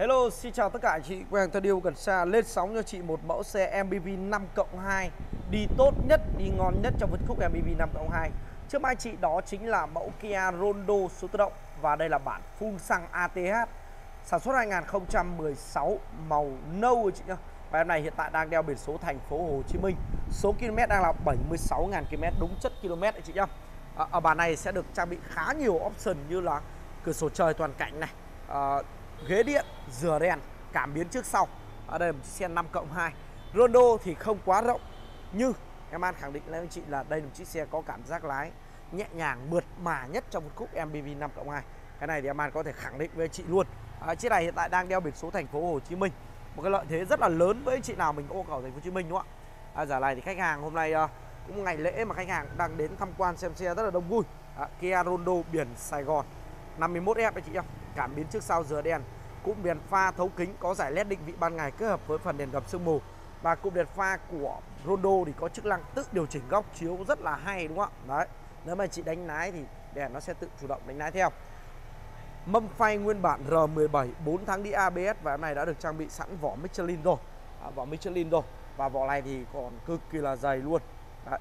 Hello, xin chào tất cả anh chị quen thân yêu gần xa. Lên sóng cho chị một mẫu xe MPV 5+2 đi tốt nhất, đi ngon nhất trong phân khúc MPV 5+2. Trước mắt anh chị đó chính là mẫu Kia Rondo số tự động. Và đây là bản full xăng ATH sản xuất 2016, màu nâu anh chị nhá. Và em này hiện tại đang đeo biển số thành phố Hồ Chí Minh. Số km đang là 76.000 km, đúng chất km anh chị nhá. Ở bản này sẽ được trang bị khá nhiều option như là cửa sổ trời toàn cảnh này, ghế điện, rửa đèn, cảm biến trước sau. Ở đây là một chiếc xe 5+2. Rondo thì không quá rộng, nhưng em An khẳng định với anh chị là đây là một chiếc xe có cảm giác lái nhẹ nhàng, mượt mà nhất trong phân khúc MPV 5+2. Cái này thì em An có thể khẳng định với anh chị luôn. Chiếc này hiện tại đang đeo biển số thành phố Hồ Chí Minh, một cái lợi thế rất là lớn với anh chị nào mình có hộ khẩu thành phố Hồ Chí Minh, đúng không ạ? Giả này thì khách hàng hôm nay cũng ngày lễ mà khách hàng đang đến tham quan xem xe rất là đông vui. Kia Rondo biển Sài Gòn 51F anh chị nhá. Cảm biến trước sau rửa đèn, cụm đèn pha thấu kính có giải led định vị ban ngày kết hợp với phần đèn gầm sương mù. Và cụm đèn pha của Rondo thì có chức năng tự điều chỉnh góc chiếu rất là hay, đúng không ạ? Đấy, nếu mà chị đánh lái thì đèn nó sẽ tự chủ động đánh lái theo. Mâm phay nguyên bản R17 4 tháng đi ABS và em này đã được trang bị sẵn vỏ Michelin rồi. Vỏ Michelin rồi. Và vỏ này thì còn cực kỳ là dày luôn. Đấy.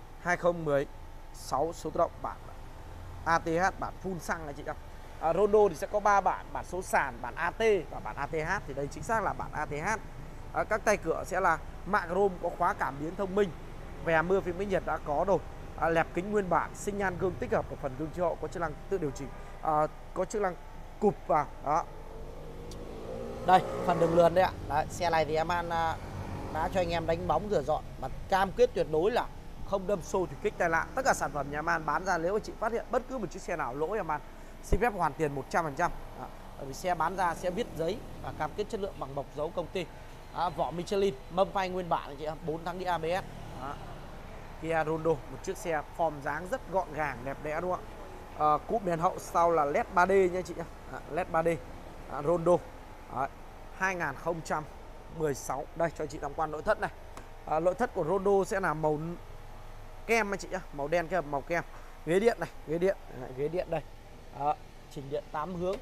2016 số tự động bản ATH, bản full xăng anh chị ạ. Rondo thì sẽ có 3 bản số sàn, bản AT và bản ATH. Thì đây chính xác là bản ATH. Các tay cửa sẽ là mạ chrome, có khóa cảm biến thông minh, vè mưa phím nhiệt đã có rồi. Lẹp kính nguyên bản, sinh nhan gương tích hợp ở phần gương chiếu hậu có chức năng tự điều chỉnh, có chức năng cụp vào đó. Đây phần đường lườn đấy ạ. Đấy, xe này thì em An đã cho anh em đánh bóng rửa dọn và cam kết tuyệt đối là không đâm xô thủy kích tai nạn. Tất cả sản phẩm nhà em An bán ra, nếu mà chị phát hiện bất cứ một chiếc xe nào lỗi, em An xin phép hoàn tiền 100%. Bởi vì xe bán ra sẽ viết giấy và cam kết chất lượng bằng bọc dấu công ty. Vỏ Michelin, mâm phay nguyên bản anh chị, 4 tháng đi ABS. Kia Rondo, một chiếc xe form dáng rất gọn gàng, đẹp đẽ, đúng không ạ? Cụm đèn hậu sau là LED 3D nha chị nhá. LED 3D Rondo. 2016. Đây cho chị tham quan nội thất này. Nội thất của Rondo sẽ là màu kem anh chị nhá, màu đen kết hợp màu kem. Ghế điện này, ghế điện đây. Chỉnh điện 8 hướng.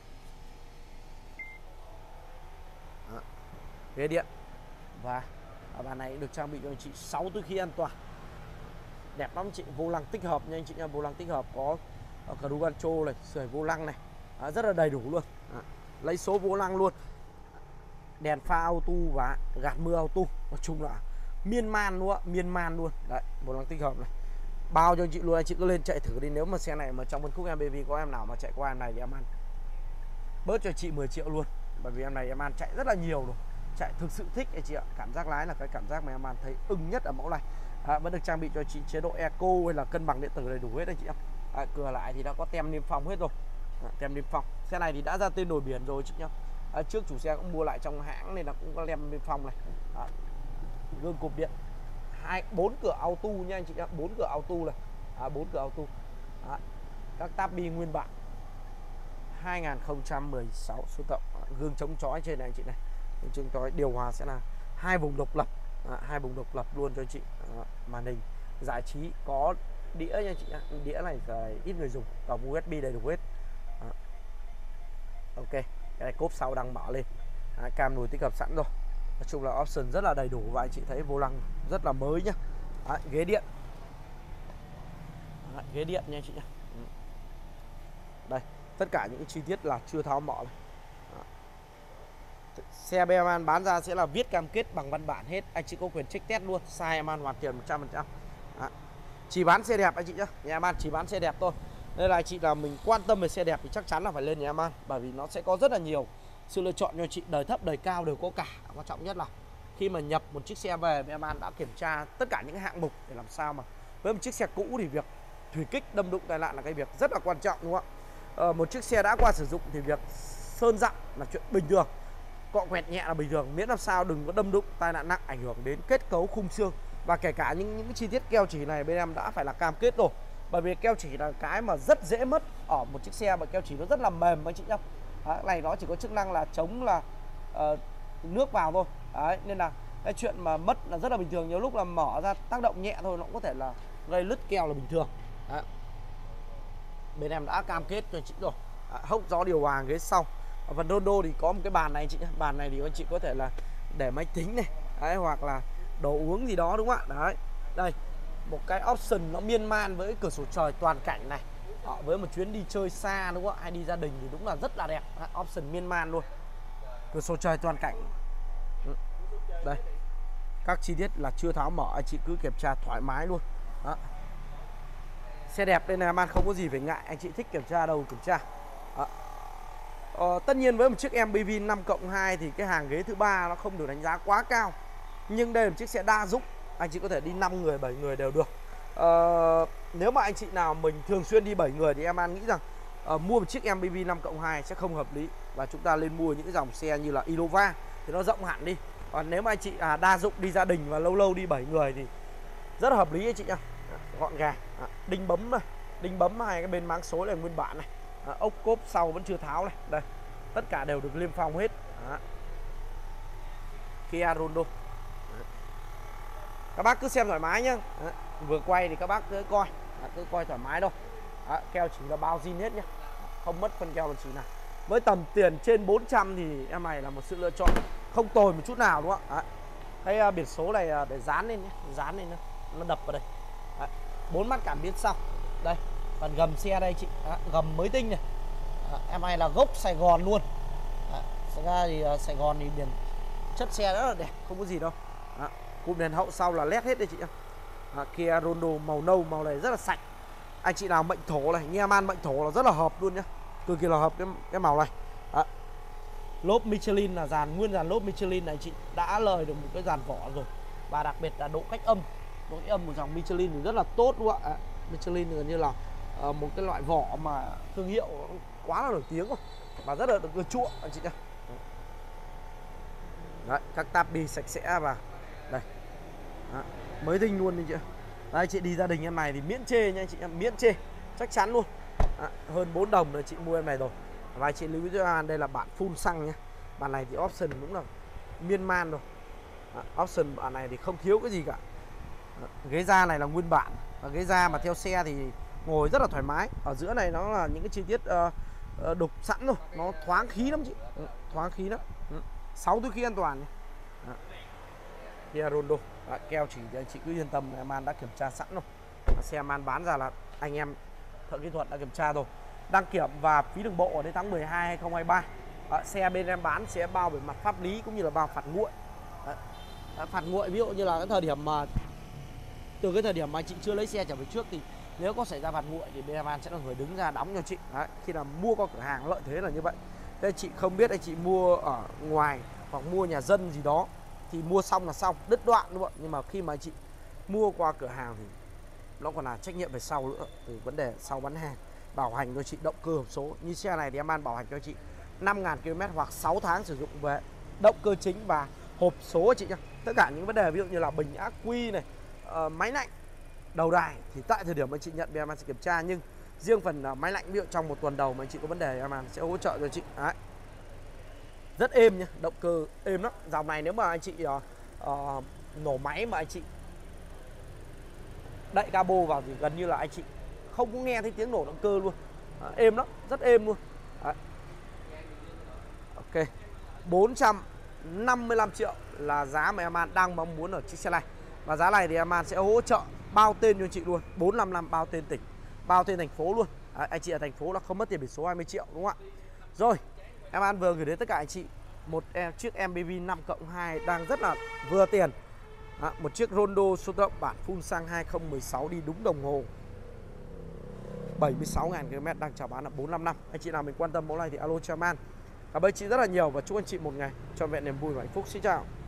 Ghế điện. Và ở bàn này được trang bị cho anh chị 6 túi khí an toàn. Đẹp lắm chị, vô lăng tích hợp nha anh chị nha, vô lăng tích hợp có cruise control này, sưởi vô lăng này. Rất là đầy đủ luôn. Lấy số vô lăng luôn. Đèn pha auto và gạt mưa auto. Nói chung là miên man luôn. Đấy, vô lăng tích hợp này. Bao cho anh chị luôn, anh chị cứ lên chạy thử đi. Nếu mà xe này mà trong phân khúc MPV có em nào mà chạy qua em này thì em An bớt cho chị 10 triệu luôn. Bởi vì em này em An chạy rất là nhiều rồi, chạy thực sự thích anh chị ạ. Cảm giác lái là cái cảm giác mà em An thấy ưng nhất ở mẫu này. Vẫn được trang bị cho chị chế độ eco hay là cân bằng điện tử đầy đủ hết anh chị ạ. Cửa lại thì đã có tem niêm phong hết rồi. Tem niêm phong. Xe này thì đã ra tên đổi biển rồi chị nhá. Trước chủ xe cũng mua lại trong hãng nên là cũng có tem niêm phong này. Gương cụp điện 4 cửa auto nha anh chị nhá, 4 cửa auto này. 4 cửa auto. Các tab bi nguyên bản 2016 số tự động. Gương chống chói trên này anh chị này. Gương chống chói, điều hòa sẽ là 2 vùng độc lập. 2 vùng độc lập luôn cho anh chị. Màn hình giải trí có đĩa nha anh chị nhá. Đĩa này thì ít người dùng, cổng USB đầy đủ hết. Ok, cái này cốp sau đang mở lên. Cam lùi tích hợp sẵn rồi. Nói chung là option rất là đầy đủ và anh chị thấy vô lăng rất là mới nhá. Ghế điện. Ghế điện nha anh chị nhá. Đây, tất cả những chi tiết là chưa tháo mở này. Xe em An bán ra sẽ là viết cam kết bằng văn bản hết. Anh chị có quyền check test luôn, sai em An hoàn tiền 100%. Chỉ bán xe đẹp anh chị nhá. Nhà em An chỉ bán xe đẹp thôi. Nên là anh chị là mình quan tâm về xe đẹp thì chắc chắn là phải lên nhà em An, bởi vì nó sẽ có rất là nhiều sự lựa chọn cho chị, đời thấp đời cao đều có cả. Quan trọng nhất là khi mà nhập một chiếc xe về, em An đã kiểm tra tất cả những hạng mục để làm sao mà với một chiếc xe cũ thì việc thủy kích đâm đụng tai nạn là cái việc rất là quan trọng, đúng không ạ? Một chiếc xe đã qua sử dụng thì việc sơn dặm là chuyện bình thường, cọ quẹt nhẹ là bình thường, miễn làm sao đừng có đâm đụng tai nạn nặng ảnh hưởng đến kết cấu khung xương. Và kể cả những cái chi tiết keo chỉ này bên em đã phải là cam kết rồi, bởi vì keo chỉ là cái mà rất dễ mất ở một chiếc xe mà keo chỉ nó rất là mềm anh chị nhá. Này nó chỉ có chức năng là chống là nước vào thôi. Đấy, nên là cái chuyện mà mất là rất là bình thường. Nhiều lúc là mở ra tác động nhẹ thôi nó cũng có thể là gây lứt keo là bình thường. Đấy. Bên em đã cam kết cho chị rồi. Hốc gió điều hòa ghế sau, Ở phần Rondo thì có một cái bàn này chị nhé. Bàn này thì anh chị có thể là để máy tính này đấy, hoặc là đồ uống gì đó đúng không ạ. Đấy, đây một cái option nó miên man với cửa sổ trời toàn cảnh này. Với một chuyến đi chơi xa đúng không ạ, hay đi gia đình thì đúng là rất là đẹp. Đấy, option miên man luôn, cửa sổ trời toàn cảnh. Đây, các chi tiết là chưa tháo mở, anh chị cứ kiểm tra thoải mái luôn. Đó. Xe đẹp nên là man không có gì phải ngại, anh chị thích kiểm tra đâu kiểm tra. Tất nhiên với một chiếc MPV 5+2 thì cái hàng ghế thứ ba nó không được đánh giá quá cao, nhưng đây là một chiếc xe đa dụng, anh chị có thể đi 5 người 7 người đều được. Nếu mà anh chị nào mình thường xuyên đi 7 người thì em An nghĩ rằng mua một chiếc MPV 5+2 sẽ không hợp lý, và chúng ta lên mua những cái dòng xe như là Innova thì nó rộng hẳn đi. Còn nếu mà anh chị đa dụng đi gia đình và lâu lâu đi 7 người thì rất là hợp lý anh chị nhá. Gọn gàng, đinh bấm này, đinh bấm hai cái bên máng số là nguyên bản này, ốc cốp sau vẫn chưa tháo này, đây tất cả đều được niêm phong hết. Kia Rondo. Các bác cứ xem thoải mái nhá. Vừa quay thì các bác cứ coi thoải mái thôi. Keo chỉ là bao zin hết nhá, không mất phân keo làm chỉ nào. Với tầm tiền trên 400 thì em này là một sự lựa chọn không tồi một chút nào đúng không ạ. Cái biển số này để dán lên nhé, dán lên nó đập vào đây. 4 mắt cảm biến sau. Đây, phần gầm xe đây chị, gầm mới tinh này. Em này là gốc Sài Gòn luôn. Thật ra thì Sài Gòn thì biển chất xe rất là đẹp, không có gì đâu. Cụm đèn hậu sau là led hết đây chị nhá. Kia Rondo màu nâu, màu này rất là sạch. Anh chị nào mệnh thổ này, nghe man mệnh thổ là rất là hợp luôn nhá, cực kỳ là hợp cái màu này. Lốp Michelin là nguyên dàn lốp Michelin này chị đã lời được một cái dàn vỏ rồi, và đặc biệt là độ cách âm của dòng Michelin thì rất là tốt đúng không ạ. Michelin gần như là một cái loại vỏ mà thương hiệu quá là nổi tiếng rồi, và rất là được ưa chuộng anh chị nhá. Đấy, các táp bi sạch sẽ và đây mới tinh luôn đi chị. Đây chị đi gia đình em này thì miễn chê nha anh chị em, miễn chê chắc chắn luôn. Hơn 4 đồng là chị mua em này rồi. Và chị lưu ý cho anh đây là bản full xăng nhé. Bản này thì option cũng là miên man rồi. Option bản này thì không thiếu cái gì cả. Ghế da này là nguyên bản, và ghế da mà theo xe thì ngồi rất là thoải mái. Ở giữa này nó là những cái chi tiết đục sẵn rồi, nó thoáng khí lắm chị, thoáng khí lắm. 6 túi khí an toàn nhé. Kia Rondo. Keo chỉ thì anh chị cứ yên tâm, em An đã kiểm tra sẵn rồi. Xe em An bán ra là anh em thợ kỹ thuật đã kiểm tra rồi. Đăng kiểm và phí đường bộ đến tháng 12 2023. Xe bên em bán sẽ bao về mặt pháp lý cũng như là bao phạt nguội. Phạt nguội ví dụ như là cái thời điểm mà từ cái thời điểm mà anh chị chưa lấy xe trở về trước thì nếu có xảy ra phạt nguội thì bên em An sẽ là người đứng ra đóng cho chị. Khi nào mua qua cửa hàng lợi thế là như vậy. Thế chị không biết anh chị mua ở ngoài hoặc mua nhà dân gì đó thì mua xong là xong, đứt đoạn đúng không? Nhưng mà khi mà anh chị mua qua cửa hàng thì nó còn là trách nhiệm về sau nữa, từ vấn đề sau bán hàng, bảo hành cho chị động cơ hộp số. Như xe này thì em An bảo hành cho chị 5.000 km hoặc 6 tháng sử dụng về động cơ chính và hộp số chị nhá. Tất cả những vấn đề ví dụ như là bình ắc quy này, máy lạnh, đầu đài thì tại thời điểm anh chị nhận bên em An sẽ kiểm tra, nhưng riêng phần máy lạnh ví dụ trong một tuần đầu mà anh chị có vấn đề em An sẽ hỗ trợ cho chị. Đấy, rất êm nhá, động cơ êm lắm. Dòng này nếu mà anh chị nổ máy mà anh chị đậy cabo vào thì gần như là anh chị không có nghe thấy tiếng nổ động cơ luôn. Êm lắm, rất êm luôn. Đấy. Ok, 455 triệu là giá mà em An đang mong muốn ở chiếc xe này. Và giá này thì em An sẽ hỗ trợ bao tên cho chị luôn, 455 bao tên tỉnh, bao tên thành phố luôn. Anh chị ở thành phố là không mất tiền biển số 20 triệu đúng không ạ. Rồi, em An vừa gửi đến tất cả anh chị một chiếc MPV 5+2 đang rất là vừa tiền. Một chiếc Rondo số tự động bản full xăng 2016 đi đúng đồng hồ, 76.000 km đang chào bán là 455. Anh chị nào mình quan tâm mẫu này thì alo cho em An. Cảm ơn chị rất là nhiều và chúc anh chị một ngày trọn vẹn niềm vui và hạnh phúc. Xin chào.